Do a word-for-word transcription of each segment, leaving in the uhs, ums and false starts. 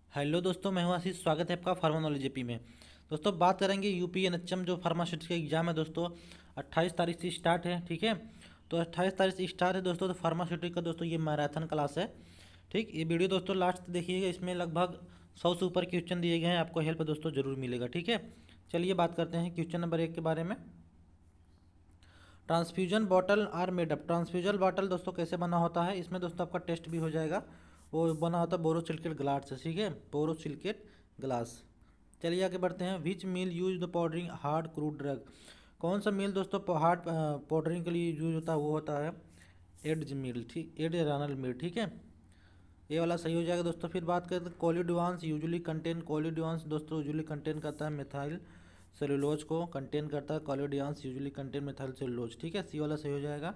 Hello दोस्तों, मैं हूं आशीष। स्वागत है आपका फार्मानोलॉजी जेपी में। दोस्तों बात करेंगे यूपी एनएचएम जो फार्मास्यूटिकल एग्जाम है दोस्तों, अट्ठाईस तारीख से स्टार्ट है। ठीक है, तो अट्ठाईस तारीख से स्टार्ट है दोस्तों। तो फार्मास्यूटिकल का दोस्तों ये मैराथन क्लास है। ठीक, ये वीडियो दोस्तों लास्ट तक देखिएगा, इसमें लगभग सौ से ऊपर क्वेश्चन दिए गए हैं, आपको हेल्प दोस्तों जरूर मिलेगा। ठीक है, चलिए बात करते हैं क्वेश्चन नंबर एक के बारे में। Transfusion bottle are made up. Transfusion bottle दोस्तों कैसे बना होता है, इसमें दोस्तों आपका टेस्ट भी हो जाएगा। वो बना होता है बोरोसिलिकेट ग्लास से। ठीक है, बोरोसिलिकेट ग्लास। चलिए आगे बढ़ते हैं। Which mill use the powdering hard crude drug. कौन सा मिल दोस्तों हार्ड पाउडरिंग के लिए यूज होता है, वो होता है एड्ज मिल। ठीक, एड रनल मिल। ठीक है, ये वाला सही हो जाएगा दोस्तों। फिर बात करते हैं कोलिडवांस यूजुअली कंटेन। कोलिडवांस दोस्तों यूजुअली कंटेन करता है मिथाइल सेलुलोज को कंटेन करता है। Collodions usually contain methyl cellulose. ठीक है, सी वाला सही हो जाएगा।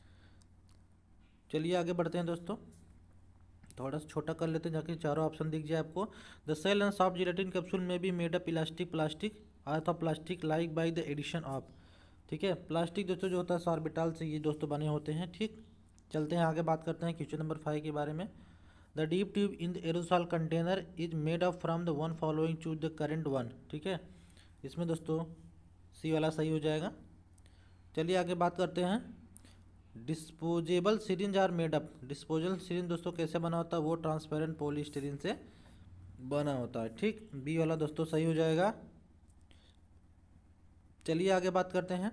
चलिए आगे बढ़ते हैं दोस्तों, थोड़ा सा छोटा कर लेते हैं जाके चारों ऑप्शन दिख जाए आपको। The shell and soft gelatin capsule में भी मेड अप इलास्टिक प्लास्टिक अथवा plastic like by the addition of. ठीक है, प्लास्टिक दोस्तों जो होता है सॉर्बिटाल से ये दोस्तों बने होते हैं। ठीक, चलते हैं आगे बात करते हैं क्वेश्चन नंबर फाइव के बारे में। The dip tube in the aerosol container is made up from the one following choose the correct one. ठीक है, इसमें दोस्तों सी वाला सही हो जाएगा। चलिए आगे बात करते हैं। Disposable syringe are made up. Disposal syringe दोस्तों कैसे बना होता है, वो ट्रांसपेरेंट पॉलीस्टीरीन से बना होता है। ठीक, बी वाला दोस्तों सही हो जाएगा। चलिए आगे बात करते हैं।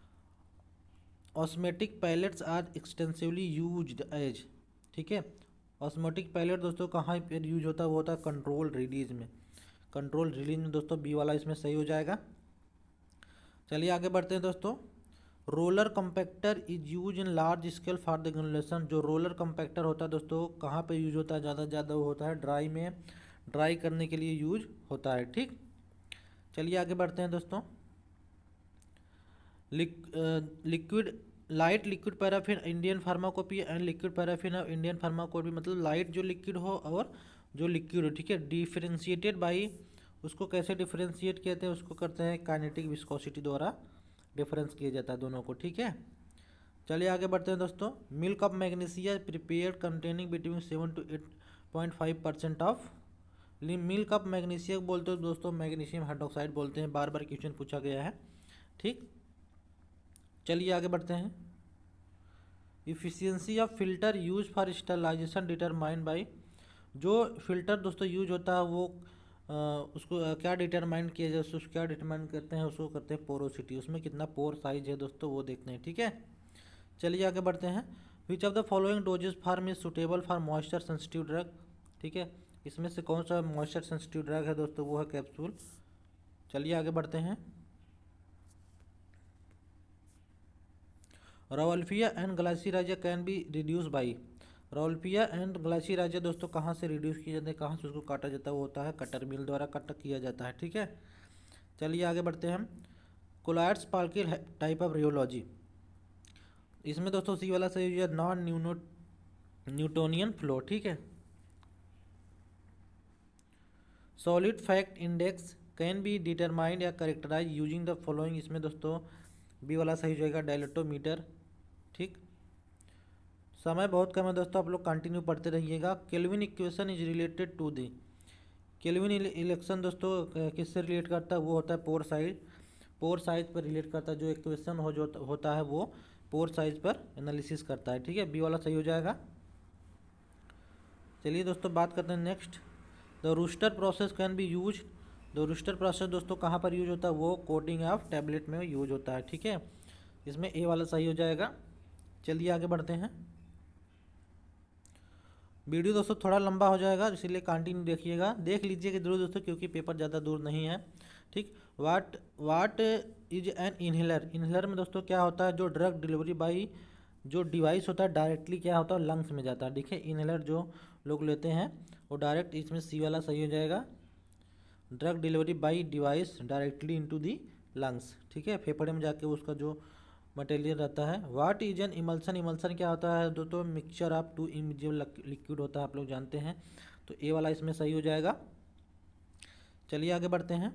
Osmotic pellets are extensively used as. ठीक है, ऑस्मेटिक पैलेट दोस्तों कहाँ पर यूज होता है, वो होता है कंट्रोल रिलीज में। कंट्रोल रिलीज में दोस्तों बी वाला इसमें सही हो जाएगा। चलिए आगे बढ़ते हैं दोस्तों। Roller compactor is use in large scale for the granulation. जो रोलर कंपैक्टर होता है दोस्तों कहाँ पे यूज होता है, ज़्यादा से ज़्यादा वो होता है ड्राई में, ड्राई करने के लिए यूज होता है। ठीक, चलिए आगे बढ़ते हैं दोस्तों। Liquid light liquid paraffin Indian pharmacopoeia and liquid paraffin of Indian pharmacopoeia. मतलब लाइट जो लिक्विड हो और जो लिक्विड हो। ठीक है, डिफरेंशिएटेड बाई, उसको कैसे डिफरेंशिएट कहते हैं, उसको करते हैं काइनेटिक विस्कोसिटी द्वारा डिफरेंस किया जाता है दोनों को। ठीक है, चलिए आगे बढ़ते हैं दोस्तों। Milk of magnesia prepared containing between seven to eight point five percent of. Milk of magnesia बोलते हो दोस्तों मैग्नीशियम हाइड्रोक्साइड बोलते हैं, बार बार क्वेश्चन पूछा गया है। ठीक, चलिए आगे बढ़ते हैं। Efficiency of filter use for sterilisation determined by. जो फिल्टर दोस्तों यूज होता है वो आ, उसको आ, क्या डिटरमाइन किया जाए, उसको क्या डिटरमाइन करते हैं, उसको करते हैं पोरोसिटी। उसमें कितना पोर साइज है दोस्तों वो देखते हैं। ठीक है, चलिए आगे बढ़ते हैं। Which of the following dosage form is suitable for moisture sensitive drug. ठीक है, इसमें से कौन सा मॉइस्चर सेंसिटिव ड्रग है दोस्तों, वो है कैप्सूल। चलिए आगे बढ़ते हैं। Rauwolfia and glycyrrhiza can be reduce by. Rauwolfia and glycyrrhiza दोस्तों कहाँ से रिड्यूस किया जाता है, कहाँ से उसको काटा जाता है, वो होता है कटर मिल द्वारा कट किया जाता है। ठीक है, चलिए आगे बढ़ते हैं। कोलाइड्स पाल्की टाइप ऑफ रियोलॉजी। इसमें दोस्तों सी वाला सही है, नॉन न्यूनो न्यूटोनियन फ्लो। ठीक है, solid fact index can be determined या करेक्टराइज यूजिंग द फॉलोइंग। इसमें दोस्तों बी वाला सही हो जाएगा, डायलेटोमीटर। ठीक, समय बहुत कम है दोस्तों, आप लोग कंटिन्यू पढ़ते रहिएगा। Kelvin equation is related to the. Kelvin election दोस्तों किससे रिलेट करता है, वो होता है पोर साइज। पोर साइज पर रिलेट करता है। जो इक्वेशन हो जो होता है वो पोर साइज पर एनालिसिस करता है। ठीक है, बी वाला सही हो जाएगा। चलिए दोस्तों बात करते हैं next. The Wurster process can be use. The Wurster process दोस्तों कहाँ पर यूज होता है, वो कोटिंग ऑफ टैबलेट में यूज होता है। ठीक है, इसमें ए वाला सही हो जाएगा। चलिए आगे बढ़ते हैं। वीडियो दोस्तों थोड़ा लंबा हो जाएगा, इसीलिए कंटिन्यू देखिएगा, देख लीजिएगा जरूर दोस्तों, क्योंकि पेपर ज़्यादा दूर नहीं है। ठीक, what what is an inhaler. Inhaler में दोस्तों क्या होता है, जो ड्रग डिलीवरी बाई जो डिवाइस होता है डायरेक्टली क्या होता है लंग्स में जाता है। देखिए इनहेलर जो लोग लेते हैं वो डायरेक्ट, इसमें सी वाला सही हो जाएगा। Drug delivery by device directly into the lungs. ठीक है, फेफड़े में जाके उसका जो मटेरियल रहता है। What is an emulsion. Emulsion क्या होता है दोस्तों, mixture of two immiscible liquid होता है, आप लोग जानते हैं। तो ए वाला इसमें सही हो जाएगा। चलिए आगे बढ़ते हैं।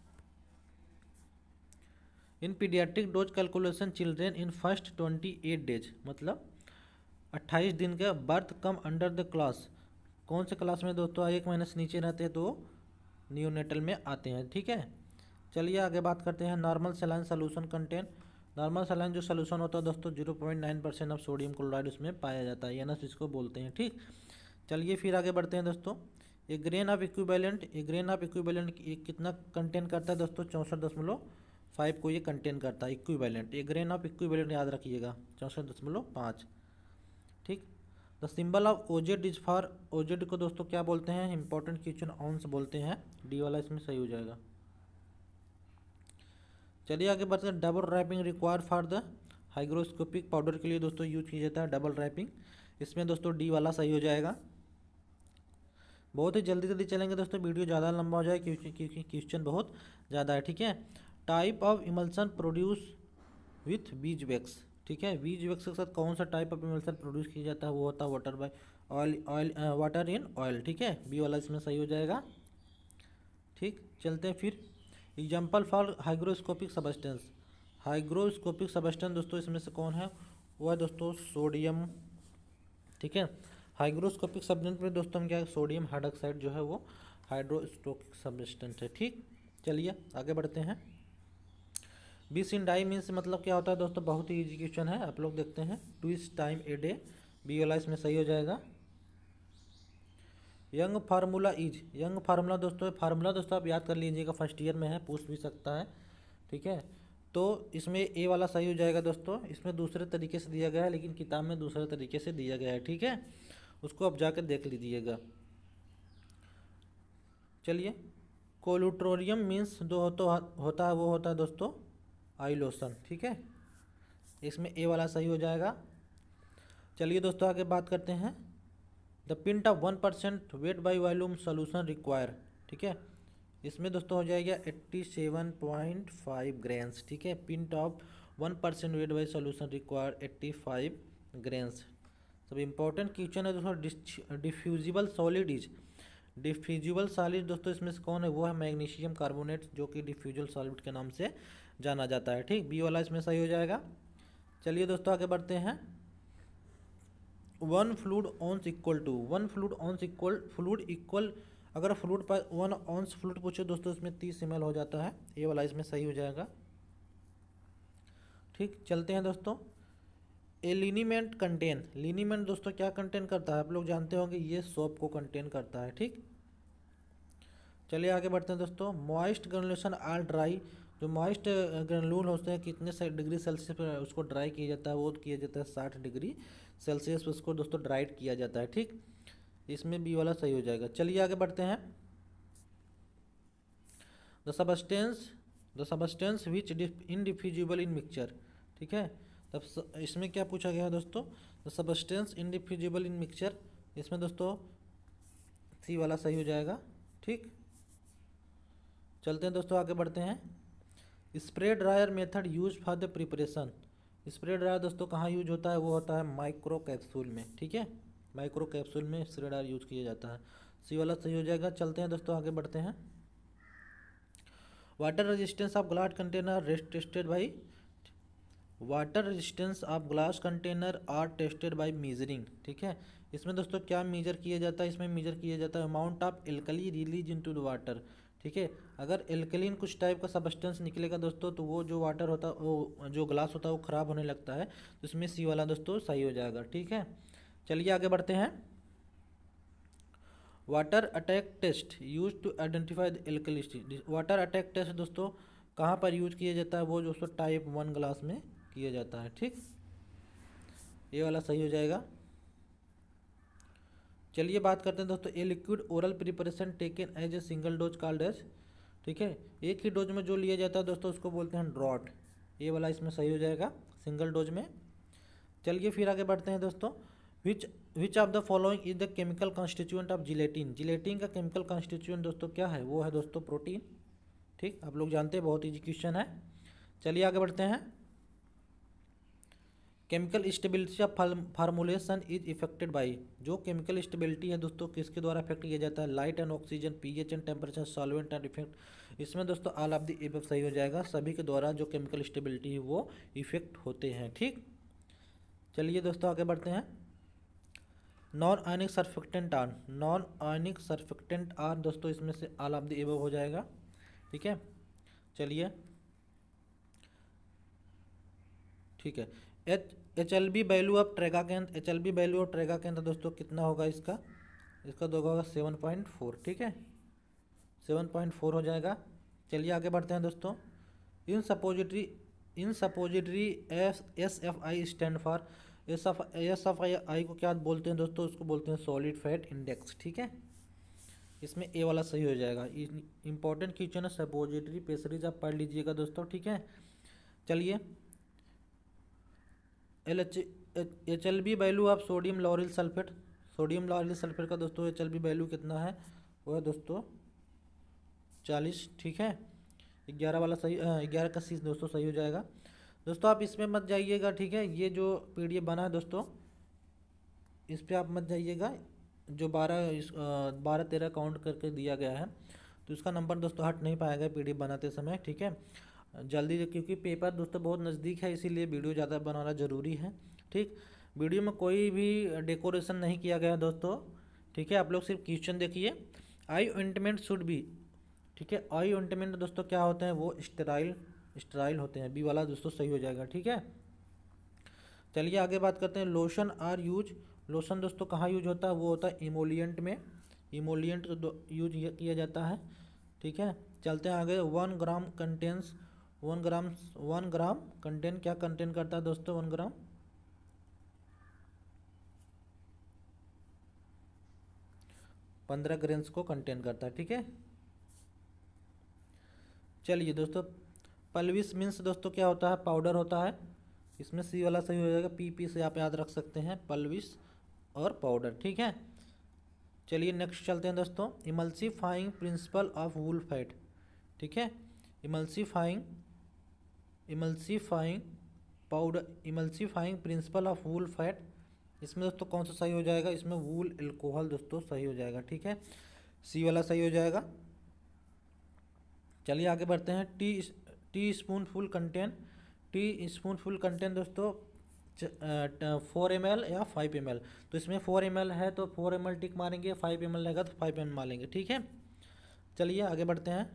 In paediatric dose calculation children in first twenty eight days. मतलब अट्ठाईस दिन का birth come under the class. कौन से क्लास में दोस्तों एक महीने से नीचे रहते हैं तो नियोनेटल में आते हैं। ठीक है, चलिए आगे बात करते हैं। Normal saline solution contain, normal saline जो सोल्यूशन होता है दोस्तों zero point nine percent of sodium chloride उसमें पाया जाता है, एन एस इसको बोलते हैं। ठीक, चलिए फिर आगे बढ़ते हैं दोस्तों। एक ग्रेन ऑफ इक्विवेलेंट, एक ग्रेन ऑफ इक्विवेलेंट कितना कंटेन करता है दोस्तों, चौंसठ दशमलव फाइव को ये कंटेन करता है इक्विवेलेंट। एक ग्रेन ऑफ इक्विवेलेंट याद रखिएगा, चौंसठ दशमलव पाँच। ठीक, the symbol of OZ is for, OZ को दोस्तों क्या बोलते हैं, इंपॉर्टेंट क्वेश्चन ऑन्स बोलते हैं, डी वाला इसमें सही हो जाएगा। चलिए आगे बढ़ते हैं। Double wrapping required for the hygroscopic powder के लिए दोस्तों यूज किया जाता है डबल रैपिंग, इसमें दोस्तों डी वाला सही हो जाएगा। बहुत ही जल्दी जल्दी चलेंगे दोस्तों, वीडियो ज़्यादा लंबा हो जाए क्योंकि क्योंकि क्वेश्चन बहुत ज़्यादा है। ठीक है, type of emulsion produce with beeswax. ठीक है, बीज वैक्स के साथ कौन सा टाइप ऑफ इमल्सन प्रोड्यूस किया जाता है, वो होता है water by oil, oil water in oil. ठीक है, बी वाला इसमें सही हो जाएगा। ठीक, चलते हैं फिर। Example for hygroscopic substance, hygroscopic substance दोस्तों इसमें से कौन है, वो है दोस्तों सोडियम। ठीक है, हाइग्रोस्कोपिक सबस्टेंस में दोस्तों हम क्या है, सोडियम हाइड्रोक्साइड जो है वो हाइड्रोस्कोपिक सबस्टेंस है। ठीक, चलिए आगे बढ़ते हैं। बीस इन डाई मीन्स मतलब क्या होता है दोस्तों, बहुत ही इजी क्वेश्चन है, आप लोग देखते हैं। Twist time a day, B वाला इसमें सही हो जाएगा। Young formula is, young formula दोस्तों, फार्मूला दोस्तों आप याद कर लीजिएगा, फर्स्ट ईयर में है, पूछ भी सकता है। ठीक है, तो इसमें ए वाला सही हो जाएगा दोस्तों। इसमें दूसरे तरीके से दिया गया है लेकिन किताब में दूसरे तरीके से दिया गया है। ठीक है, उसको आप जाकर देख लीजिएगा। चलिए, कोलुट्रोरियम मीन्स जो होता होता है वो होता है दोस्तों आइलोसन। ठीक है, इसमें ए वाला सही हो जाएगा। चलिए दोस्तों आगे बात करते हैं। The pint of one percent weight by volume solution require. ठीक है, इसमें दोस्तों हो जाएगा eighty seven point five grams. ठीक है, pint of one percent weight by solution require eighty five grams. सब इंपॉर्टेंट क्वेश्चन है दोस्तों। Diffusible solid is, diffusible solid दोस्तों इसमें से कौन है, वो है मैग्नीशियम कार्बोनेट, जो कि डिफ्यूजल सॉलिड के नाम से जाना जाता है। ठीक, बी वाला इसमें सही हो जाएगा। चलिए दोस्तों आगे बढ़ते हैं। One fluid ounce equal to, one fluid ounce equal, fluid equal, अगर फ्लूड पर वन ऑन्स फ्लूड पूछे दोस्तों इसमें तीस एम एल हो जाता है, ये वाला इसमें सही हो जाएगा। ठीक, चलते हैं दोस्तों। ए लिनीमेंट कंटेन, लिनीमेंट दोस्तों क्या कंटेन करता है, आप लोग जानते होंगे, ये सोप को कंटेन करता है। ठीक, चलिए आगे बढ़ते हैं दोस्तों। मॉइस्ट ग्रेनुलेशन आर ड्राई, जो मॉइस्ट ग्रेनुल होते हैं कितने डिग्री सेल्सियस पर उसको ड्राई किया जाता है, वो किया जाता है साठ डिग्री सेल्सियस पर उसको दोस्तों ड्राइड किया जाता है। ठीक, इसमें बी वाला सही हो जाएगा। चलिए आगे बढ़ते हैं। The substance, the substance which indiffusible in mixture. ठीक है, तब इसमें क्या पूछा गया है दोस्तों, the substance indiffusible in mixture, इसमें दोस्तों सी वाला सही हो जाएगा। ठीक, चलते हैं दोस्तों आगे बढ़ते हैं। Spray dryer method use for the preparation, spray dryer दोस्तों कहाँ यूज होता है, वो होता है माइक्रो कैप्सूल में। ठीक है, माइक्रो कैप्सूल में स्प्रे ड्रायर यूज किया जाता है, सी वाला सही हो जाएगा। चलते हैं दोस्तों आगे बढ़ते हैं। Water resistance of glass container tested by, water resistance of glass container are tested by measuring. ठीक है, इसमें दोस्तों क्या मेजर किया जाता है, इसमें मेजर किया जाता है amount of alkali release into the water. ठीक है, अगर एल्कलीन कुछ टाइप का सबस्टेंस निकलेगा दोस्तों तो वो जो वाटर होता है, वो जो ग्लास होता है वो ख़राब होने लगता है, तो इसमें सी वाला दोस्तों सही हो जाएगा। ठीक है, चलिए आगे बढ़ते हैं। Water attack test use to identify the alkalinity, water attack test दोस्तों कहाँ पर यूज किया जाता है, वो दोस्तों टाइप वन ग्लास में किया जाता है। ठीक, ये वाला सही हो जाएगा। चलिए बात करते हैं दोस्तों। A liquid oral preparation taken as a single dose called as. ठीक है, एक ही डोज में जो लिया जाता है दोस्तों उसको बोलते हैं ड्रॉट, ये वाला इसमें सही हो जाएगा सिंगल डोज में। चलिए फिर आगे बढ़ते हैं दोस्तों। Which which of the following is the chemical constituent of gelatin, gelatin का केमिकल कॉन्स्टिट्यूएंट दोस्तों क्या है, वो है दोस्तों प्रोटीन। ठीक, आप लोग जानते हैं, बहुत ईजी क्वेश्चन है। चलिए आगे बढ़ते हैं। Chemical stability of formulation is affected by, जो केमिकल स्टेबिलिटी है दोस्तों किसके द्वारा इफेक्ट किया जाता है, light and oxygen, pH and temperature, solvent and effect, इसमें दोस्तों ऑल ऑफ द एबव सही हो जाएगा। सभी के द्वारा जो केमिकल स्टेबिलिटी है वो इफेक्ट होते हैं। ठीक, चलिए दोस्तों आगे बढ़ते हैं। Non ionic surfactant are, non ionic surfactant are दोस्तों इसमें से ऑल ऑफ द एबव हो जाएगा। ठीक है, चलिए ठीक है। H H L B value of tragacanth, H L B value of tragacanth दोस्तों कितना होगा इसका, इसका दो होगा सेवन पॉइंट फोर। ठीक है, सेवन पॉइंट फोर हो जाएगा। चलिए आगे बढ़ते हैं दोस्तों। In suppository in suppository S S F I stand for, S F S F I I को क्या बोलते हैं दोस्तों, उसको बोलते हैं सॉलिड फैट इंडेक्स। ठीक है, इसमें ए वाला सही हो जाएगा। इंपॉर्टेंट क्वेश्चन है, सपोजिटरी पेसरीज आप पढ़ लीजिएगा दोस्तों। ठीक है, चलिए L H H L B value of sodium lauryl sulphate, sodium lauryl sulphate का दोस्तों एच एल बी वैल्यू कितना है, वो है दोस्तों चालीस। ठीक है, ग्यारह वाला सही, ग्यारह का सी दोस्तों सही हो जाएगा। दोस्तों आप इसमें मत जाइएगा। ठीक है, ये जो पीडीएफ बना है दोस्तों इस पर आप मत जाइएगा, जो बारह इस बारह तेरह काउंट करके दिया गया है तो इसका नंबर दोस्तों हट नहीं पाएगा पीडीएफ बनाते समय। ठीक है, जल्दी, क्योंकि पेपर दोस्तों बहुत नज़दीक है इसीलिए वीडियो ज़्यादा बनाना ज़रूरी है। ठीक, वीडियो में कोई भी डेकोरेशन नहीं किया गया दोस्तों। ठीक है, आप लोग सिर्फ क्वेश्चन देखिए। आई ऑइंटमेंट शुड बी, ठीक है, आई ऑइंटमेंट दोस्तों क्या होते हैं, वो स्टेराइल स्टेराइल होते हैं। बी वाला दोस्तों सही हो जाएगा। ठीक है, चलिए आगे बात करते हैं। लोशन आर यूज, लोशन दोस्तों कहाँ यूज होता है, वो होता है इमोलियंट में, इमोलियंट यूज किया जाता है। ठीक है, चलते हैं आगे। One gram contains, one gram one gram contain क्या कंटेन करता है दोस्तों, वन ग्राम पंद्रह ग्राम्स को कंटेन करता है। ठीक है, चलिए दोस्तों पल्विस मीन्स दोस्तों क्या होता है, पाउडर होता है। इसमें सी वाला सही हो जाएगा, पी पी से आप याद रख सकते हैं, पल्विस और पाउडर। ठीक है, चलिए नेक्स्ट चलते हैं दोस्तों। Emulsifying principle of wool fat. ठीक है, emulsifying emulsifying powder emulsifying principle of wool fat, इसमें दोस्तों कौन सा सही हो जाएगा, इसमें वूल एल्कोहल दोस्तों सही हो जाएगा। ठीक है, सी वाला सही हो जाएगा। चलिए आगे बढ़ते हैं। Tea teaspoon full contain, teaspoon full contain दोस्तों फोर एम एल या फाइव एम एल, तो इसमें फोर एम एल है तो फोर एम एल टिक मारेंगे, फाइव एम एल रहेगा तो फाइव एम एल मारेंगे। ठीक है, चलिए आगे बढ़ते हैं।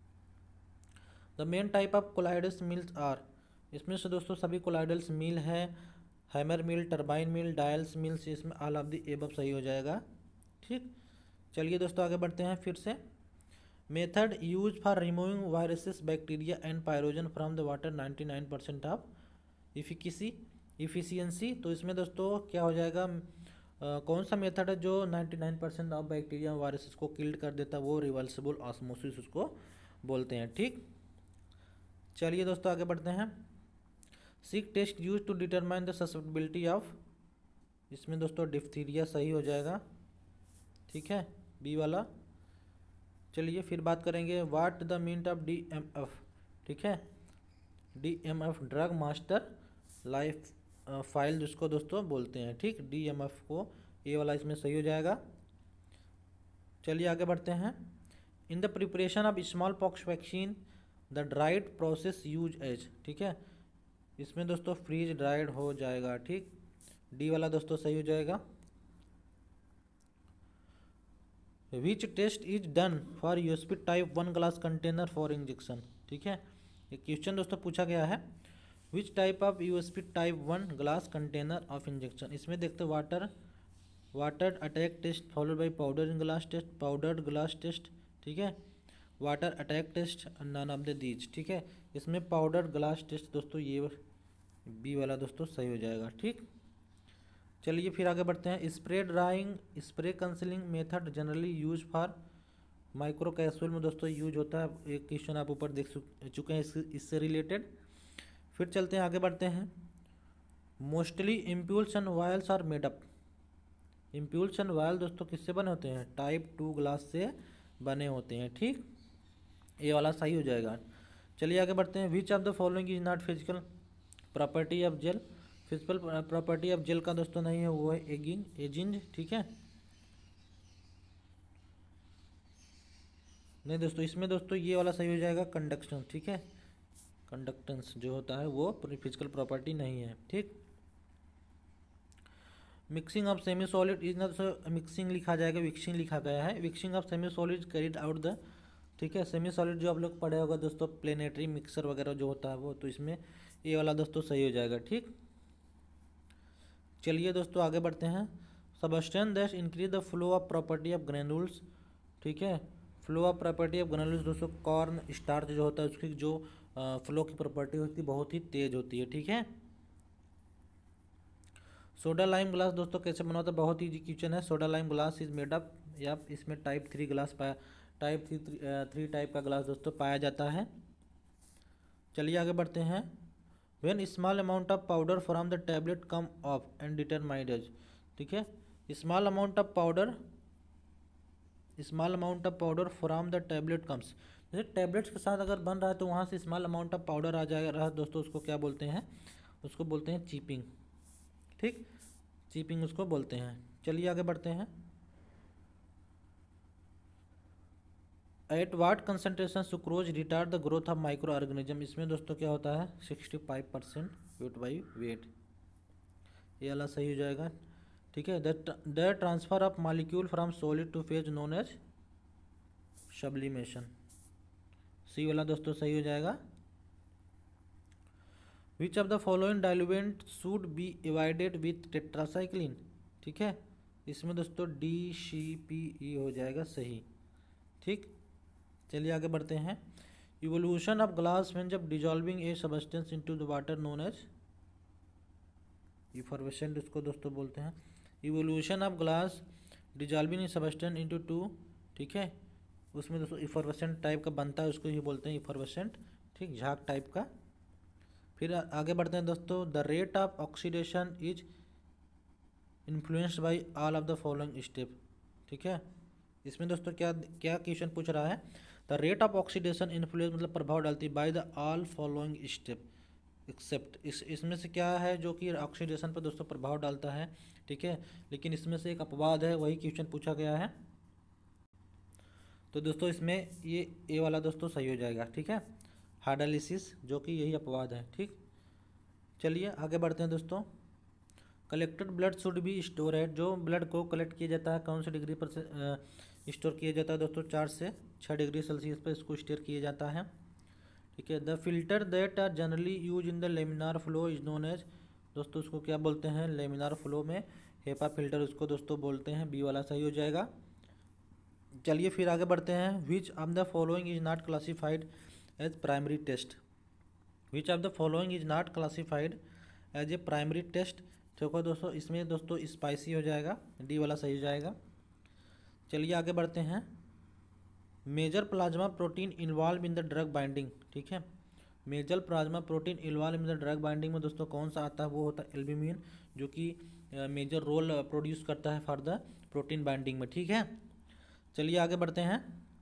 The main type of colloidals mills are, इसमें से दोस्तों सभी कोलाइडल्स मिल है, hammer mill, turbine mill, dials mills, इसमें ऑल ऑफ द एबव सही हो जाएगा। ठीक, चलिए दोस्तों आगे बढ़ते हैं फिर से। Method use for removing viruses bacteria and pyrogen from the water ninety nine percent of efficacy efficiency, तो इसमें दोस्तों क्या हो जाएगा, आ, कौन सा मेथड है जो ninety nine percent of bacteria viruses को किल्ड कर देता है, वो रिवर्सिबल ऑस्मोसिस उसको बोलते हैं। ठीक, चलिए दोस्तों आगे बढ़ते हैं। Sick test use to determine the susceptibility of, इसमें दोस्तों डिप्थीरिया सही हो जाएगा। ठीक है, बी वाला। चलिए फिर बात करेंगे what the mean of D M F. ठीक है, D M F drug master life file जिसको दोस्तों बोलते हैं। ठीक, डी एम एफ को ए वाला इसमें सही हो जाएगा। चलिए आगे बढ़ते हैं। In the preparation of smallpox vaccine the dried process use as, ठीक है, इसमें दोस्तों फ्रीज ड्राइड हो जाएगा। ठीक, डी वाला दोस्तों सही हो जाएगा। Which test is done for USP type one glass container for injection. ठीक है, ये क्वेश्चन दोस्तों पूछा गया है। Which type of USP type one glass container of injection, इसमें देखते water water attack test followed by powder in glass test, powdered glass test. ठीक है, water attack test, none of these दीज। ठीक है, इसमें पाउडर ग्लास टेस्ट दोस्तों ये बी वाला दोस्तों सही हो जाएगा। ठीक, चलिए फिर आगे बढ़ते हैं। Spray drying spray concealing method generally use for micro capsule में दोस्तों यूज होता है। एक क्वेश्चन आप ऊपर देख चुके हैं इससे रिलेटेड। फिर चलते हैं आगे बढ़ते हैं। Mostly ampoules and vials are made up, ampoules and vial दोस्तों किससे बने होते हैं, टाइप टू ग्लास से बने होते हैं। ठीक, ये वाला सही हो जाएगा। चलिए आगे बढ़ते हैं। Which of the following is not physical property of gel, physical property of gel का दोस्तों नहीं है, वो है एजिंग एजिंग। ठीक है, नहीं दोस्तों, इसमें दोस्तों ये वाला सही हो जाएगा कंडक्शन। ठीक है, कंडक्टेंस जो होता है वो फिजिकल प्रॉपर्टी नहीं है। ठीक, mixing of semi solid is not mixing लिखा जाएगा, विक्सिंग लिखा गया है। विक्सिंग of semi solid carried out the, ठीक है, सेमी सॉलिड जो आप लोग पढ़े होगा दोस्तों, प्लेनेटरी मिक्सर वगैरह जो होता है वो, तो इसमें ये वाला दोस्तों सही हो जाएगा। ठीक, चलिए दोस्तों आगे बढ़ते हैं। Substance that increase the flow of property of granules, ठीक है, flow of property of granules दोस्तों, कॉर्न स्टार्च जो होता है उसकी जो फ्लो की प्रॉपर्टी होती है बहुत ही तेज होती है। ठीक है, सोडा लाइम ग्लास दोस्तों कैसे बना होता है, बहुत ही इजी क्वेश्चन है। Soda lime glass is made up, या इसमें टाइप थ्री ग्लास पाया, टाइप थ्री थ्री टाइप का ग्लास दोस्तों पाया जाता है। चलिए आगे बढ़ते हैं। When small amount of powder from the tablet come off and determined as, ठीक है, small amount of powder, small amount of powder from the tablet comes, जैसे टैबलेट्स के साथ अगर बन रहा है तो वहाँ से स्मॉल अमाउंट ऑफ पाउडर आ जाएगा दोस्तों, उसको क्या बोलते हैं, उसको बोलते हैं चीपिंग। ठीक, चीपिंग उसको बोलते हैं। चलिए आगे बढ़ते हैं। At what concentration sucrose retard the growth of micro organism, इसमें दोस्तों क्या होता है sixty five percent weight by weight, ये वाला सही हो जाएगा। ठीक है, the transfer of molecule from solid to phase known as sublimation, C वाला दोस्तों सही हो जाएगा। Which of the following diluent should be avoided with tetracycline, ठीक है, इसमें दोस्तों डी सी पी ई हो जाएगा सही। ठीक, चलिए आगे बढ़ते हैं। इवोल्यूशन ऑफ ग्लास व्हेन जब dissolving a substance into the water known as effervescent, उसको दोस्तों बोलते हैं। Evolution of glass dissolving a substance into to, ठीक है, उसमें दोस्तों इफर्वेसेंट टाइप का बनता है, उसको ही बोलते हैं इफर्वेसेंट, ठीक, झाग टाइप का। फिर आगे बढ़ते हैं दोस्तों। The rate of oxidation is influenced by all of the following step, ठीक है, इसमें दोस्तों क्या क्या क्वेश्चन पूछ रहा है, the rate of oxidation influence मतलब प्रभाव डालती है by the all following step except, इस इसमें से क्या है जो कि ऑक्सीडेशन पर दोस्तों प्रभाव डालता है, ठीक है, लेकिन इसमें से एक अपवाद है, वही क्वेश्चन पूछा गया है। तो दोस्तों इसमें ये ए वाला दोस्तों सही हो जाएगा। ठीक है, हाइड्रोलिसिस जो कि यही अपवाद है। ठीक, चलिए आगे बढ़ते हैं दोस्तों। Collected blood should be store है, जो ब्लड को कलेक्ट किया जाता है कौन से डिग्री पर से स्टोर किया जाता है दोस्तों, चार से छः डिग्री सेल्सियस पर इसको स्टोर किया जाता है। ठीक है, the filter that are generally use in the laminar flow is known as, दोस्तों उसको क्या बोलते हैं, लेमिनार फ्लो में हेपा फिल्टर उसको दोस्तों बोलते हैं, बी वाला सही हो जाएगा। चलिए फिर आगे बढ़ते हैं। Which of the following is not classified as primary test, which of the following is not classified as a primary test, देखो दोस्तों इसमें दोस्तों स्पाइसी हो जाएगा, डी वाला सही हो जाएगा। चलिए आगे बढ़ते हैं। Major plasma protein involve in the drug binding, ठीक है, major plasma protein involve in the drug binding में दोस्तों कौन सा आता है, वो होता है एल्ब्यूमिन, जो कि मेजर रोल प्रोड्यूस करता है फॉर द प्रोटीन बाइंडिंग में। ठीक है, चलिए आगे बढ़ते हैं।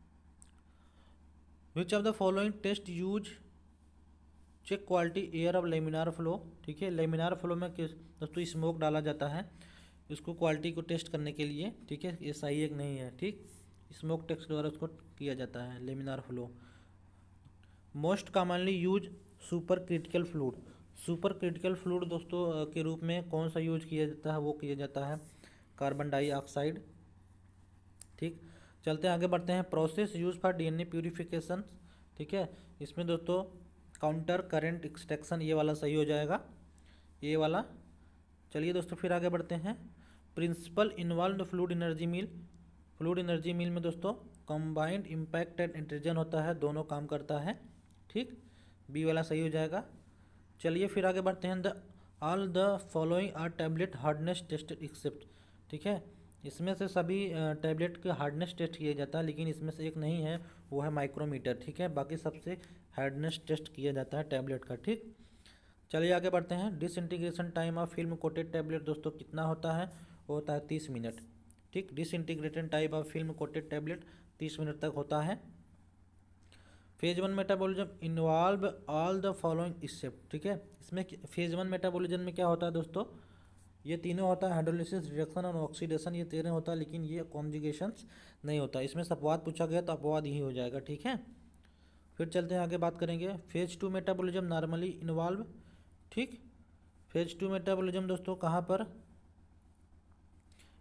Which of the following test use check quality air of laminar flow, ठीक है, लेमिनार फ्लो में किस दोस्तों स्मोक डाला जाता है इसको क्वालिटी को टेस्ट करने के लिए। ठीक है, ये सही एक नहीं है। ठीक, स्मोक टेस्ट द्वारा उसको किया जाता है laminar flow. Most commonly use super critical fluid, super critical fluid दोस्तों के रूप में कौन सा यूज किया जाता है, वो किया जाता है कार्बन डाइऑक्साइड। ठीक, चलते हैं आगे बढ़ते हैं। Process use for DNA purification, ठीक है, इसमें दोस्तों काउंटर करेंट एक्सट्रैक्शन, ये वाला सही हो जाएगा, ये वाला। चलिए दोस्तों फिर आगे बढ़ते हैं। Principle involve fluid energy mill, fluid energy mill में दोस्तों कंबाइंड इम्पैक्ट एंड इंटेंजन होता है, दोनों काम करता है। ठीक, बी वाला सही हो जाएगा। चलिए फिर आगे बढ़ते हैं। The all the following are tablet hardness tested except, ठीक है, इसमें से सभी टैबलेट के हार्डनेस टेस्ट किया जाता है, लेकिन इसमें से एक नहीं है, वो है माइक्रोमीटर। ठीक है, बाकी सबसे हार्डनेस टेस्ट किया जाता है टैबलेट का। ठीक, चलिए आगे बढ़ते हैं। Disintegration time of film coated tablet दोस्तों कितना होता है, वो होता है तीस मिनट। ठीक, disintegrated type of film coated tablet तीस मिनट तक होता है। Phase one metabolism involve all the following step, ठीक है, इसमें फेज वन मेटाबॉलिज्म में क्या होता है दोस्तों, ये तीनों होता है, हाइड्रोलिसिस, रिडक्शन और ऑक्सीडेशन, ये तीनों होता है, लेकिन ये कॉन्जुगेशन नहीं होता। इसमें से अपवाद पूछा गया तो अपवाद ही हो जाएगा। ठीक है, फिर चलते हैं आगे बात करेंगे। Phase two metabolism normally involve, ठीक, फेज टू मेटाबॉलिज्म दोस्तों कहाँ पर,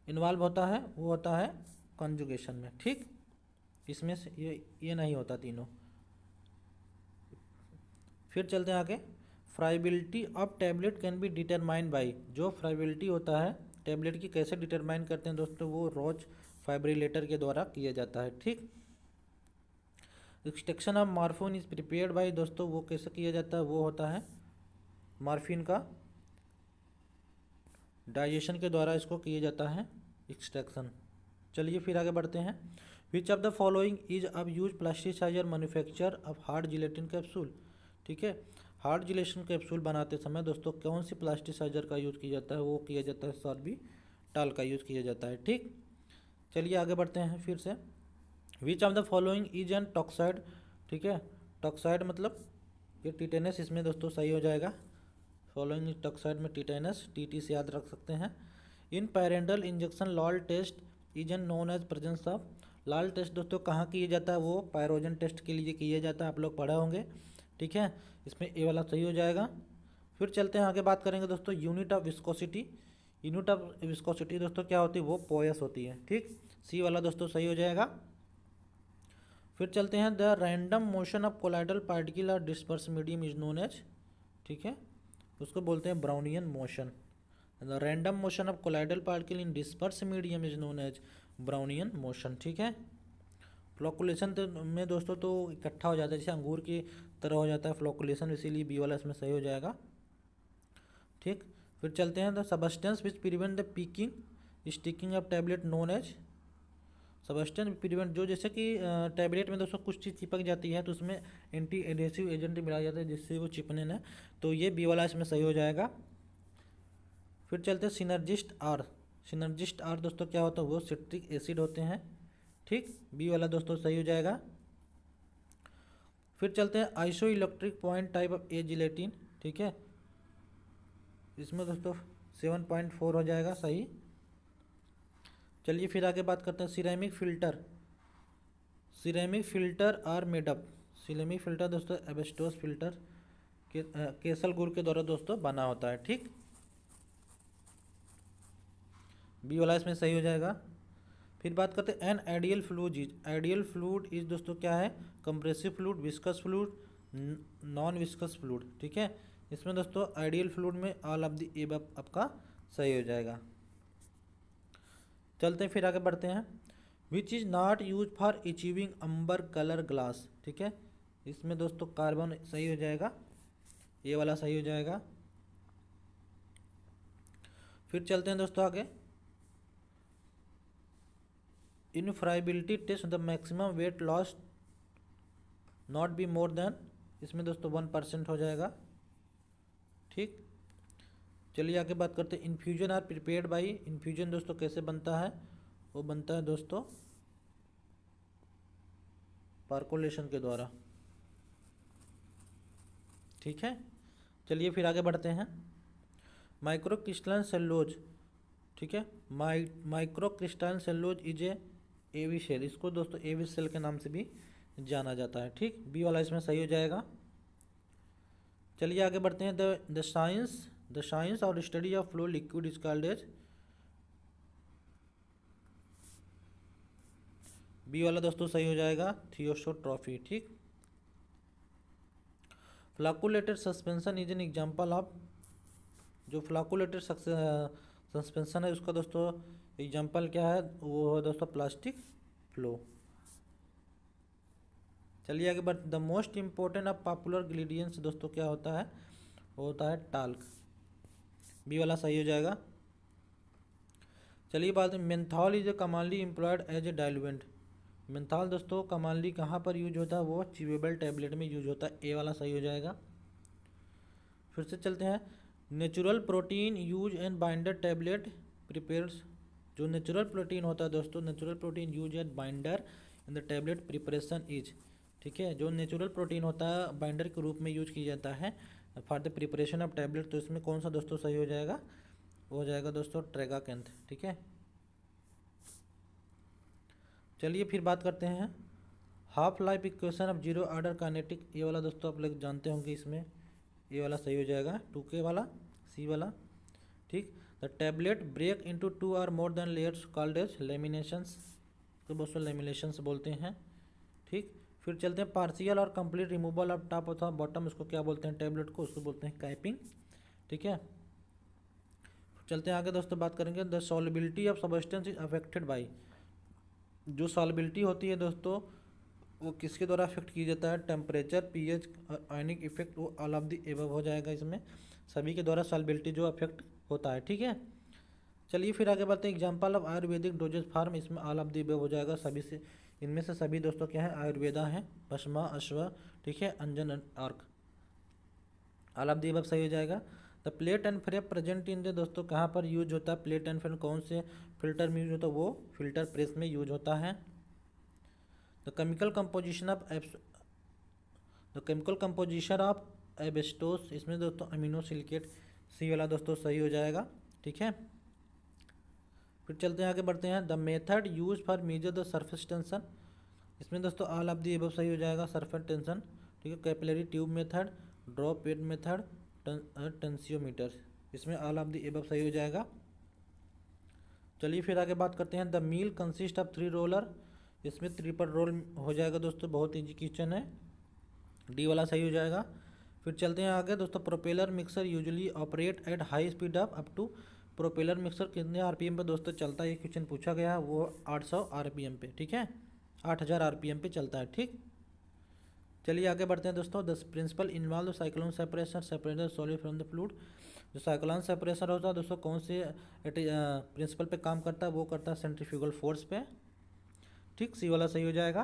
इन्वॉल्व होता है वो होता है कॉन्जुगेशन में, ठीक। इसमें से ये ये नहीं होता तीनों। फिर चलते हैं आगे। Friability of tablet can be determined by, जो फ्राइबिलिटी होता है टैबलेट की कैसे डिटरमाइन करते हैं दोस्तों, वो रोज फाइब्रिलेटर के द्वारा किया जाता है, ठीक। Extraction of morphine is prepared by, दोस्तों वो कैसे किया जाता है, वो होता है मॉर्फिन का डाइजेशन के द्वारा इसको किया जाता है एक्सट्रैक्शन। चलिए फिर आगे बढ़ते हैं। Which of the following is अब use plasticizer manufacture of hard gelatin capsule, ठीक है। हार्ड जिलेटिन कैप्सूल बनाते समय दोस्तों कौन सी प्लास्टिसाइजर का यूज़ किया जाता है, वो किया जाता है सॉर्बिटॉल का यूज़ किया जाता है, ठीक। चलिए आगे बढ़ते हैं फिर से। Which of the following is an toxoid, ठीक है। टॉक्साइड मतलब ये टिटेनस, इसमें दोस्तों सही हो जाएगा। फॉलोइंग टॉक्साइड में टिटेनस, टीटी से याद रख सकते हैं। In parenteral injection LAL test is an known as presence of, LAL test दोस्तों कहाँ किया जाता है, वो पायरोजन टेस्ट के लिए किया जाता है, आप लोग पढ़े होंगे, ठीक है। इसमें ए वाला सही हो जाएगा। फिर चलते हैं आगे, बात करेंगे दोस्तों unit of viscosity. Unit of viscosity दोस्तों क्या होती है, वो पोयस होती है, ठीक। सी वाला दोस्तों सही हो जाएगा। फिर चलते हैं the random motion of colloidal particle और disperse medium is known as, ठीक है, उसको बोलते हैं Brownian motion. The random motion of colloidal particle in disperse medium is known as Brownian motion, ठीक है। फ्लोकुलेशन में दोस्तों तो इकट्ठा हो जाता है, जैसे अंगूर की तरह हो जाता है फ्लोकुलेशन, इसीलिए बी वाला इसमें सही हो जाएगा, ठीक। फिर चलते हैं the substance which prevent the picking sticking of tablet known as, substance prevent, जो जैसे कि टैबलेट में दोस्तों कुछ चीज़ चिपक जाती है तो उसमें एंटी एडेसिव एजेंट मिलाया जाता है जिससे वो चिपने न, तो ये बी वाला इसमें सही हो जाएगा। फिर चलते हैं सिनर्जिस्ट आर, सिनर्जिस्ट आर दोस्तों क्या होता है, वो सिट्रिक एसिड होते हैं, ठीक। बी वाला दोस्तों सही हो जाएगा। फिर चलते हैं isoelectric point type of a gelatin, ठीक है, इसमें दोस्तों सेवन पॉइंट फोर हो जाएगा सही। चलिए फिर आगे बात करते हैं ceramic filter. Ceramic filter are made up, ceramic filter दोस्तों एबेस्टोस फिल्टर के केसल गुड़ के द्वारा दोस्तों बना होता है, ठीक। बी वाला इसमें सही हो जाएगा। फिर बात करते हैं an ideal fluid is, ideal fluid is दोस्तों क्या है, compressive fluid, viscous fluid, non viscous fluid, ठीक है। इसमें दोस्तों आइडियल फ्लूइड में ऑल ऑफ द एबव आपका सही हो जाएगा। चलते हैं फिर आगे बढ़ते हैं। Which is not use for achieving amber colour glass, ठीक है, इसमें दोस्तों कार्बन सही हो जाएगा, ये वाला सही हो जाएगा। फिर चलते हैं दोस्तों आगे। In friability test the maximum weight loss not be more than, इसमें दोस्तों वन परसेंट हो जाएगा, ठीक। चलिए आगे बात करते हैं infusion are prepared by, infusion दोस्तों कैसे बनता है, वो बनता है दोस्तों पार्कोलेशन के द्वारा, ठीक है। चलिए फिर आगे बढ़ते हैं। माइक्रो क्रिस्टलाइन सेलुलोज, ठीक है, my microcrystalline cellulose is a Avicel, इसको दोस्तों एवी सेल के नाम से भी जाना जाता है, ठीक। बी वाला इसमें सही हो जाएगा। चलिए आगे बढ़ते हैं। The the science the science और study of flow liquid is called as, B वाला दोस्तों सही हो जाएगा थियोसोट्रॉफी, ठीक। Flocculated suspension is an example of, जो फ्लाकुलेटेड सस्पेंशन है उसका दोस्तों एग्जांपल क्या है, वो है दोस्तों प्लास्टिक फ्लो। चलिए आगे बढ़, the most important of popular ingredients दोस्तों क्या होता है, वो होता है टाल्क, बी वाला सही हो जाएगा। चलिए बात है menthol is a commonly employed as a diluent, menthol दोस्तों कॉमनली कहाँ पर यूज होता है, वो च्यूएबल टैबलेट में यूज होता है, ए वाला सही हो जाएगा। फिर से चलते हैं। Natural protein use and binder tablet prepares, जो नेचुरल प्रोटीन होता है दोस्तों, natural protein use and binder in the tablet preparation is, ठीक है, जो नेचुरल प्रोटीन होता है बाइंडर के रूप में यूज किया जाता है for the preparation of tablet, तो इसमें कौन सा दोस्तों सही हो जाएगा, वो हो जाएगा दोस्तों ट्रेगाकेंथ, ठीक है। चलिए फिर बात करते हैं half life equation of zero order kinetic, ये वाला दोस्तों आप लोग जानते होंगे, इसमें ये वाला सही हो जाएगा, टू के वाला, सी वाला, ठीक। The tablet break into two और more than layers called as laminations, तो दोस्तों लेमिनेशंस बोलते हैं। ठीक, फिर चलते हैं पार्शियल और कंप्लीट रिमूवल ऑफ टॉप अथवा बॉटम, इसको क्या बोलते हैं टैबलेट को, उसको बोलते हैं कैपिंग। ठीक है, चलते हैं आगे दोस्तों, बात करेंगे the solubility of substance is affected by, जो सॉल्युबिलिटी होती है दोस्तों वो किसके द्वारा अफेक्ट किया जाता है, टेम्परेचर, पीएच, आयनिक इफेक्ट, वो ऑल ऑफ द एबव हो जाएगा, इसमें सभी के द्वारा सॉल्युबिलिटी जो अफेक्ट होता है। ठीक है, चलिए फिर आगे बढ़ते हैं example of Ayurvedic dosage form, इसमें ऑल ऑफ द एबव हो जाएगा, सभी से इनमें से सभी दोस्तों क्या है आयुर्वेदा है, भस्मा, अश्व, ठीक है, अंजन, अर्क, ऑल ऑफ द एबव सही हो जाएगा। The plate and frame present in the, दोस्तों कहाँ पर यूज होता है प्लेट एंड फ्रेम, कौन से फिल्टर में यूज होता है, वो फिल्टर प्रेस में यूज होता है। The chemical composition of the chemical composition of asbestos, इसमें दोस्तों अमीनो सिलिकेट, सी वाला दोस्तों सही हो जाएगा। ठीक है, फिर चलते हैं आगे बढ़ते हैं the method use for measure the surface tension, इसमें दोस्तों ऑल ऑफ द एबव सही हो जाएगा, सरफेस टेंशन। ठीक है, capillary tube method, drop weight method, tensiometer, इसमें ऑल ऑफ द एबव सही हो जाएगा। चलिए फिर आगे बात करते हैं the mill consist of three roller, इसमें ट्रिपल रोल हो जाएगा दोस्तों, बहुत ईजी क्वेश्चन है, डी वाला सही हो जाएगा। फिर चलते हैं आगे दोस्तों, propeller mixer usually operate at high speed of up to, propeller mixer कितने आरपीएम पे दोस्तों चलता है, ये क्वेश्चन पूछा गया है, वो आठ सौ आरपीएम पे, ठीक है, आठ हज़ार आरपीएम पे चलता है। ठीक, चलिए आगे बढ़ते हैं दोस्तों, the principle involve cyclone separation, separator solid from the fluid, जो साइक्लोन सेपरेशन होता है दोस्तों कौन से प्रिंसिपल पे काम करता है, वो करता है सेंट्रीफ्यूगल फोर्स पे। ठीक, सी वाला सही हो जाएगा।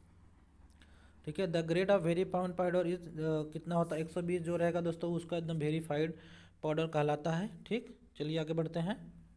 ठीक है, the grade of verified powder is कितना होता है, एक सौ बीस जो रहेगा दोस्तों उसका एकदम वेरीफाइड पाउडर कहलाता है। ठीक, चलिए आगे बढ़ते हैं,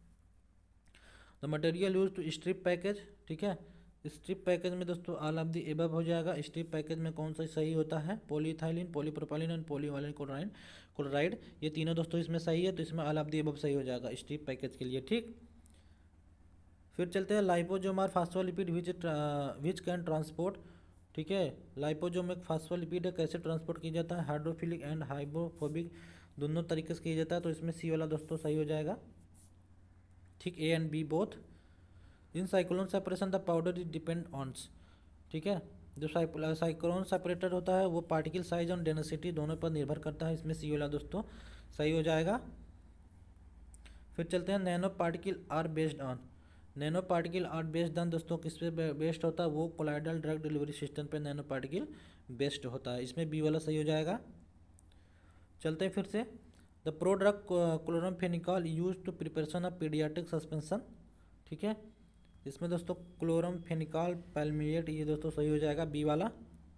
the material use to strip package, ठीक है, स्ट्रिप पैकेज में दोस्तों ऑल ऑफ द एबव हो जाएगा। स्ट्रिप पैकेज में कौन सा सही होता है, polyethylene, polypropylene and polyvalent chloride chloride, ये तीनों दोस्तों इसमें सही है, तो इसमें ऑल ऑफ द एबव सही हो जाएगा स्ट्रिप पैकेज के लिए। ठीक, फिर चलते हैं लाइपोसोम और phospholipid which which can transport, ठीक है, लाइपोसोम एक फास्फोलिपिड है, कैसे ट्रांसपोर्ट किया जाता है, हाइड्रोफिलिक एंड हाइड्रोफोबिक दोनों तरीके से किया जाता है, तो इसमें सी वाला दोस्तों सही हो जाएगा। ठीक, A and B both. In cyclone separation the powder is depend ons, ठीक है, जो साइक्लोन सेपरेटर होता है वो पार्टिकल साइज और डेंसिटी दोनों पर निर्भर करता है, इसमें सी वाला दोस्तों सही हो जाएगा। फिर चलते हैं nano particle are based on, nano particle are based on दोस्तों किस पे बेस्ड होता है, वो कोलाइडल ड्रग डिलीवरी सिस्टम पे नैनो पार्टिकल बेस्ड होता है, इसमें बी वाला सही हो जाएगा। चलते हैं फिर से, the prodrug chloramphenicol use to preparation of paediatric suspension, ठीक है, इसमें दोस्तों क्लोरमफेनिकॉल पैल्मिएट, ये दोस्तों सही हो जाएगा बी वाला।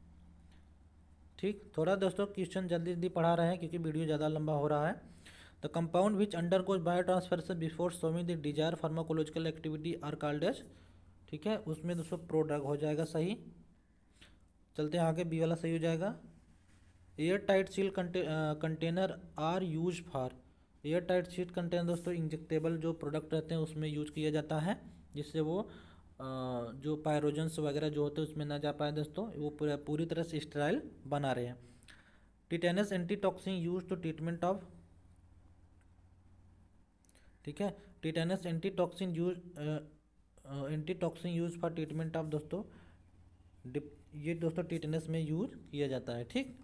ठीक, थोड़ा दोस्तों क्वेश्चन जल्दी जल्दी पढ़ा रहे हैं क्योंकि वीडियो ज़्यादा लंबा हो रहा है। The compound which undergoes biotransformation before showing the desire pharmacological activity are called as, ठीक है, उसमें दोस्तों प्रोड्रग हो जाएगा सही। चलते हैं आगे, बी वाला सही हो जाएगा। Air tight seal container are use for, air tight seal container दोस्तों इंजेक्टेबल जो प्रोडक्ट रहते हैं उसमें यूज किया जाता है, जिससे वो आ, जो पायरोजन्स वगैरह जो होते हैं उसमें ना जा पाए दोस्तों, वो पूरा पूरी तरह से स्टेराइल बना रहे हैं। Tetanus antitoxin use to treatment of, ठीक है, tetanus antitoxin use antitoxin use for treatment of दोस्तों, ये दोस्तों टिटेनस में यूज किया जाता है। ठीक,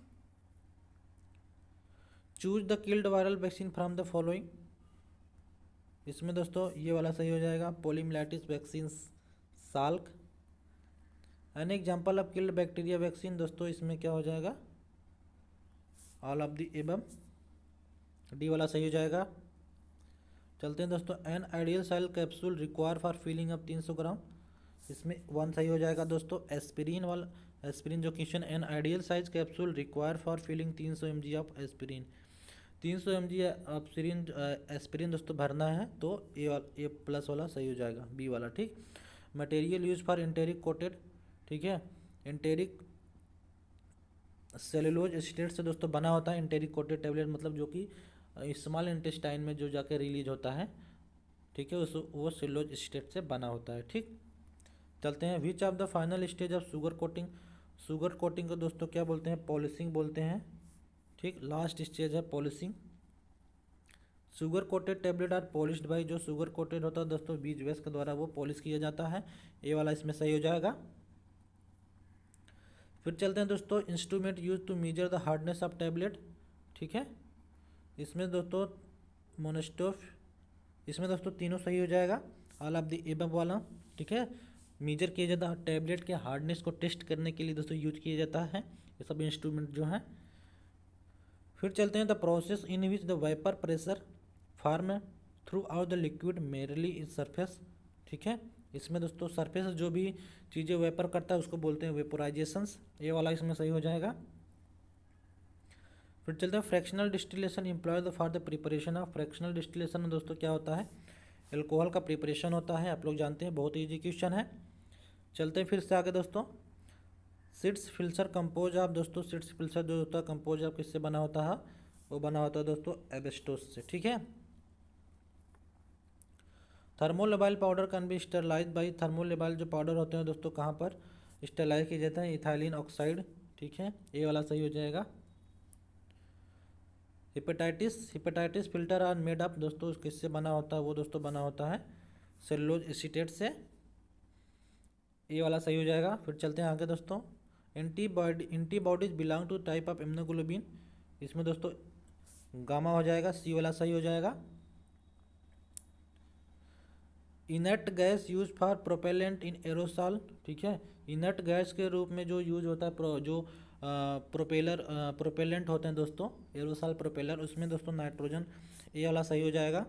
choose the killed viral vaccine from the following, इसमें दोस्तों ये वाला सही हो जाएगा, poliomyelitis vaccine Salk. An example of killed bacteria vaccine दोस्तों इसमें क्या हो जाएगा, all of the above, D वाला सही हो जाएगा। चलते हैं दोस्तों, an ideal cell capsule require for filling of तीन सौ ग्राम, इसमें वन सही हो जाएगा दोस्तों। एस्पिरिन वाला, एस्पिरिन जो question, an ideal size capsule require for filling तीन सौ एम जी ऑफ एस्पिरिन, तीन सौ एम जी एस्पिरिन एस्पिरिन दोस्तों भरना है, तो ए ए प्लस वाला सही हो जाएगा, बी वाला। ठीक, material use for enteric coated, ठीक है, एंटेरिक सेलुलोज स्टेट से दोस्तों बना होता है एंटेरिक कोटेड टेबलेट, मतलब जो कि स्मॉल इंटेस्टाइन में जो जाके रिलीज होता है, ठीक है, उस वो सेलुलोज स्टेट से बना होता है। ठीक, चलते हैं, which of the final stage of sugar coating, sugar coating को दोस्तों क्या बोलते हैं, पॉलिशिंग बोलते हैं। ठीक, लास्ट स्टेज है polishing, sugar coated tablet are polished by, जो शुगर कोटेड होता है दोस्तों बीज वैक्स के द्वारा वो पॉलिश किया जाता है, ये वाला इसमें सही हो जाएगा। फिर चलते हैं दोस्तों, instrument use to measure the hardness of tablet, ठीक है, इसमें दोस्तों मोनोस्टोफ, इसमें दोस्तों तीनों सही हो जाएगा, ऑल ऑफ द एबव वाला, ठीक है। मेजर किया जाता है टैबलेट के हार्डनेस को टेस्ट करने के लिए दोस्तों यूज किया जाता है ये सब इंस्ट्रूमेंट जो है। फिर चलते हैं the process in which the vapour pressure form throughout the liquid merely is surface, ठीक है, इसमें दोस्तों सरफेस जो भी चीज़ें वेपर करता है उसको बोलते हैं वेपोराइजेशंस, ये वाला इसमें सही हो जाएगा। फिर चलते हैं fractional distillation employed for the preparation of, fractional distillation में दोस्तों क्या होता है, एल्कोहल का प्रिपरेशन होता है, आप लोग जानते हैं, बहुत ईजी क्वेश्चन है। चलते हैं फिर से आगे दोस्तों, सीड्स फिल्सर कंपोज ऑफ, दोस्तों सीड्स फिल्सर जो होता है कंपोज ऑफ किससे बना होता है, वो बना होता है दोस्तों एबेस्टोस से, ठीक है। Thermolabile powder can be sterilize by, thermolabile जो पाउडर होते हैं दोस्तों कहाँ पर स्टेरलाइज किए जाते हैं, इथाइलिन ऑक्साइड, ठीक है, ये वाला सही हो जाएगा। Hepatitis, hepatitis filter are made up, दोस्तों किससे बना होता है, वो दोस्तों बना होता है सेलुलोज एसीटेट से, ये वाला सही हो जाएगा। फिर चलते हैं आगे दोस्तों, antibody, antibodies belong to type of immunoglobin, इसमें दोस्तों गामा हो जाएगा, सी वाला सही हो जाएगा। Inert gas use for propellant in aerosol, ठीक है, इनर्ट गैस के रूप में जो यूज होता है प्रो, जो प्रोपेलर प्रोपेलेंट होते हैं दोस्तों एरोसॉल प्रोपेलर, उसमें दोस्तों नाइट्रोजन, ये वाला सही हो जाएगा।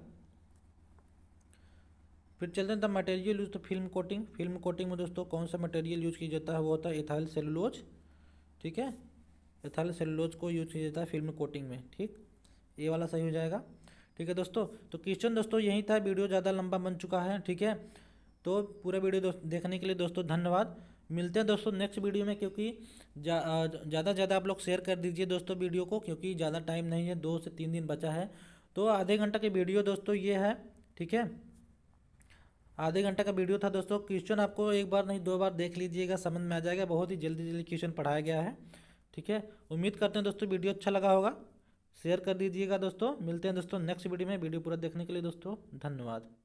फिर चलते हैं the material use to film coating, film coating में दोस्तों कौन सा मटेरियल यूज किया जाता है, वो होता है इथाइल सेलुलोज, ठीक है, इथाइल सेलुलोज को यूज किया जाता है फिल्म कोटिंग में, ठीक, ये वाला सही हो जाएगा। ठीक है दोस्तों, तो क्वेश्चन दोस्तों यही था, वीडियो ज़्यादा लंबा बन चुका है, ठीक है, तो पूरा वीडियो दोस्त देखने के लिए दोस्तों धन्यवाद। मिलते हैं दोस्तों नेक्स्ट वीडियो में, क्योंकि ज़्यादा से ज़्यादा आप लोग शेयर कर दीजिए दोस्तों वीडियो को, क्योंकि ज़्यादा टाइम नहीं है, दो से तीन दिन बचा है, तो आधे घंटा की वीडियो दोस्तों ये है, ठीक है, आधे घंटे का वीडियो था दोस्तों। क्वेश्चन आपको एक बार नहीं दो बार देख लीजिएगा, समझ में आ जाएगा, बहुत ही जल्दी जल्दी क्वेश्चन पढ़ाया गया है, ठीक है। उम्मीद करते हैं दोस्तों वीडियो अच्छा लगा होगा, शेयर कर दीजिएगा दोस्तों। मिलते हैं दोस्तों नेक्स्ट वीडियो में, वीडियो पूरा देखने के लिए दोस्तों धन्यवाद।